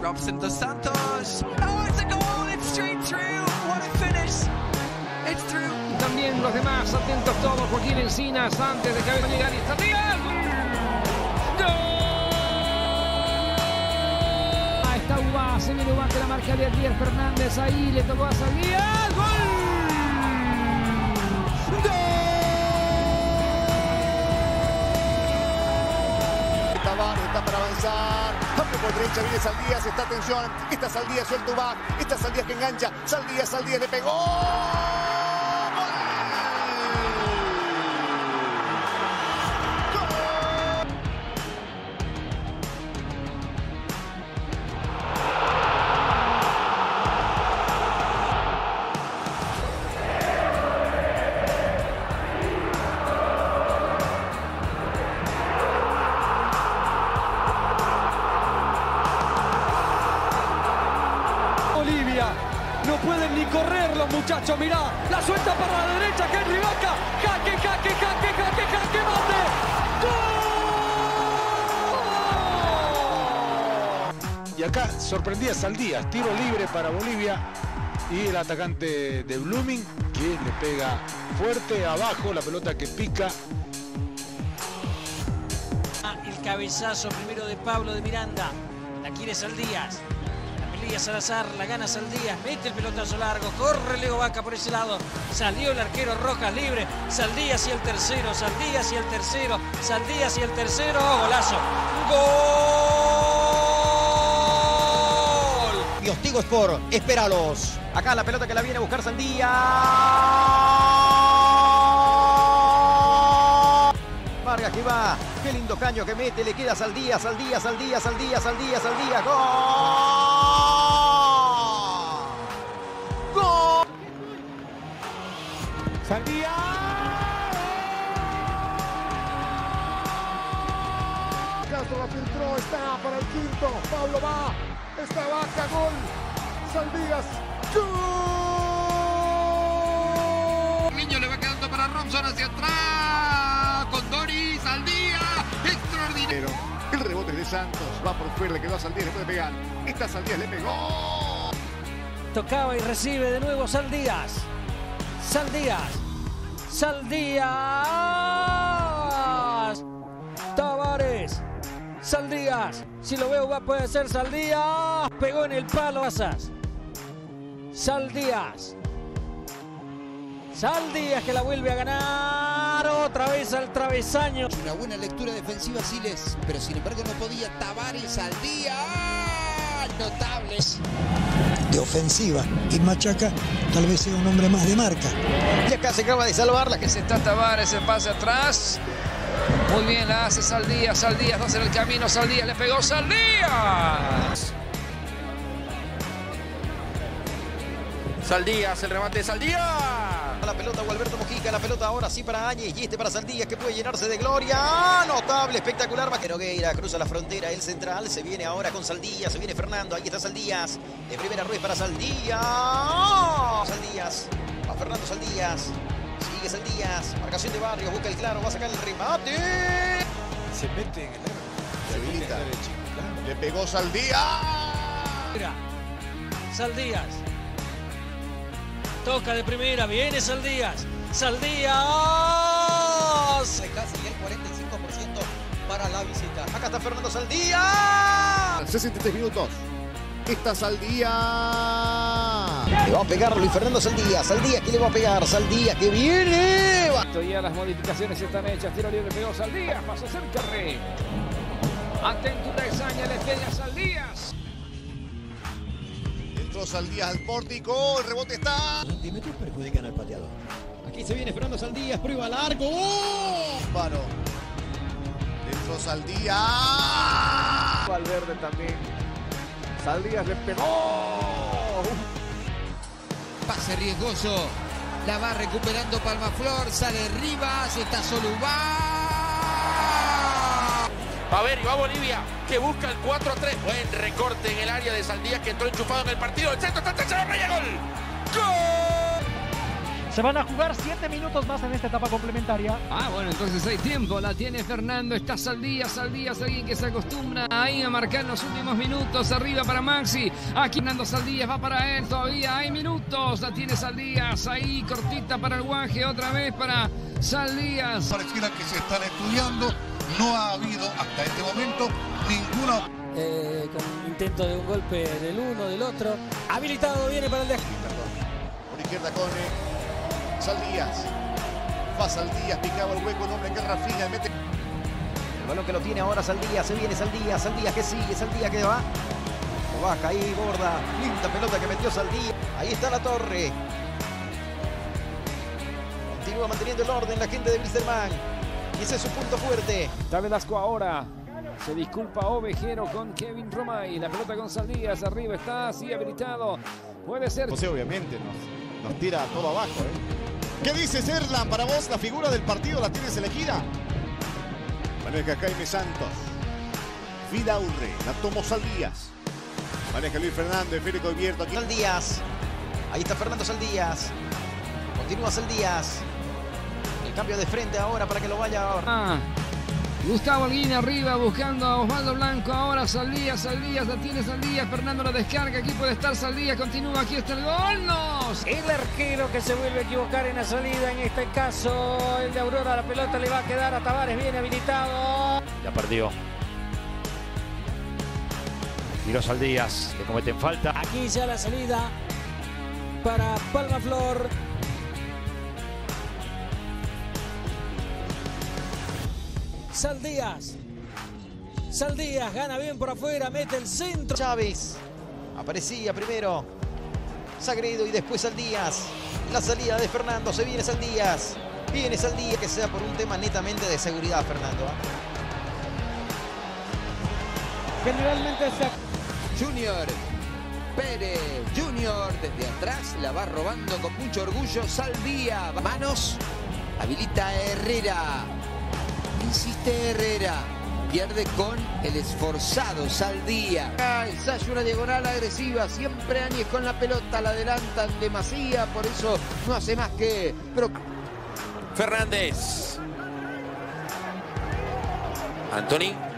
Robson dos Santos. Oh, it's a goal! It's straight through! What a finish! It's through. También los demás, atentos todos. Joaquín Encinas, antes de que venga llegar esta tía. ¡Gol! Está Ubá, se viene Ubá que la marca de Ariel Fernández. Ahí le tocó a Salías. ¡Gol! Está para avanzar. Abre por derecha, viene Saldías. Está atención. Está Saldías, suelta Ubá. Está Saldías que engancha. Saldías le pegó. Bolivia, no pueden ni correr los muchachos, mirá, la suelta para la derecha, Henry Vaca, jaque, mate, ¡gol! Y acá sorprendía Saldías, tiro libre para Bolivia y el atacante de Blooming que le pega fuerte abajo, la pelota que pica. El cabezazo primero de Pablo de Miranda, la quiere Saldías. Salazar, la gana Saldías, mete el pelotazo largo, corre Leo Vaca por ese lado, salió el arquero Rojas libre, Saldías y el tercero, Saldías y el tercero, Saldías y el tercero, golazo, gol. Y Ostigo Sport, espéralos. Acá la pelota que la viene a buscar Saldías. Vargas que va, qué lindo caño que mete, le queda Saldías, gol. Saldías. Castro la filtró, está para el quinto. Pablo va, está Vaca, gol. Saldías, gol. Niño le va quedando para Robson hacia atrás. Con Dori, Saldías, extraordinario. El rebote es de Santos, va por fuera, le quedó a Saldías, le puede pegar. Esta Saldías le pegó. Tocaba y recibe de nuevo Saldías. Tavares. Saldías. Si lo veo va puede ser Saldías. Pegó en el palo. Saldías que la vuelve a ganar. Otra vez al travesaño. Una buena lectura defensiva Siles, pero sin embargo no podía. Tavares, Saldías. Notables. De ofensiva y Machaca tal vez sea un hombre más de marca. Y acá se acaba de salvar la Que se está Tavares, se pasa atrás. Muy bien la hace Saldías, va a hacer el camino, Saldías le pegó, Saldías, el remate de Saldías. La pelota Gualberto Mojica, la pelota ahora sí para Áñez y para Saldías que puede llenarse de gloria. Notable, espectacular. Nogueira cruza la frontera, el central se viene ahora con Saldías, se viene Fernando, ahí está Saldías. De primera Ruiz para Saldías. Saldías, a Fernando Saldías. Sigue Saldías, marcación de Barrios, busca el claro, va a sacar el remate. Se mete en el arco. Se habilita. Le pegó Saldías. Saldías. Toca de primera, viene Saldías. Saldías. Casi el 45% para la visita. Acá está Fernando Saldías. 63 minutos. Está Saldías. Le va a pegar Luis Fernando Saldías. Saldías que le va a pegar. Saldías que viene. Ya las modificaciones están hechas. Tiro libre, pegó Saldías. Pasó a ser Carré. Atento Texaña, le pega a Saldías. Entró Saldías al pórtico. El rebote está. Centímetros perjudican al pateador. Aquí se viene Fernando Saldías. Prueba largo. Paro. Entró Saldías. Valverde también. Saldías le pegó. Pase riesgoso. La va recuperando Palmaflor. Sale Rivas. Está solo Ubá. A ver, y va Bolivia, que busca el 4-3. Buen recorte en el área de Saldías, que entró enchufado en el partido. El centro está tercero, Raya, gol. ¡Gol! Se van a jugar 7 minutos más en esta etapa complementaria. Bueno, entonces hay tiempo. La tiene Fernando. Está Saldías. Saldías, alguien que se acostumbra ahí a marcar los últimos minutos. Arriba para Maxi. Aquí Fernando Saldías va para él. Todavía hay minutos. La tiene Saldías. Ahí cortita para el Guaje. Otra vez para Saldías. Pareciera que se están estudiando. No ha habido hasta este momento ninguna... con intento de un golpe del uno, del otro. Habilitado, viene para el de... Por izquierda con Saldías. Va Saldías, picaba el hueco, un hombre que Rafinha mete. El balón que lo tiene ahora Saldías, se viene Saldías, Saldías que sigue, Saldías que va. Lo baja ahí, borda, linda pelota que metió Saldías. Ahí está la torre. Continúa manteniendo el orden la gente de Wilstermann. Y ese es su punto fuerte. Está Velasco ahora. Se disculpa Ovejero con Kevin Romay. La pelota con Saldías. Arriba está, así habilitado. Puede ser. José obviamente nos tira todo abajo. ¿Qué dices, Erlan? Para vos la figura del partido la tienes elegida. Maneja Jaime Santos. Vidaurre. La tomó Saldías. Maneja Luis Fernández. Federico Abierto aquí. Saldías. Ahí está Fernando Saldías. Continúa Saldías. El cambio de frente ahora para que lo vaya ahora. Gustavo Alguín arriba buscando a Osvaldo Blanco. Ahora Saldías, la tiene Saldías. Fernando la descarga. Aquí puede estar Saldías. Continúa. Aquí está el gol. ¡Nos! El arquero que se vuelve a equivocar en la salida. En este caso, el de Aurora. La pelota le va a quedar a Tavares. Viene habilitado. Ya perdió. Tiró Saldías. Le cometen falta. Aquí ya la salida para Palmaflor. Saldías gana bien por afuera, mete el centro. Chávez aparecía primero Sagredo y después Saldías. La salida de Fernando, se viene Saldías. Viene Saldías, que sea por un tema netamente de seguridad, Fernando. Generalmente se... Junior Pérez, Junior desde atrás la va robando con mucho orgullo. Saldías, manos, habilita Herrera. Insiste Herrera, pierde con el esforzado Saldías. Ensaya una diagonal agresiva, siempre Áñez con la pelota, la adelantan demasiado, por eso no hace más que... Fernández. Anthony.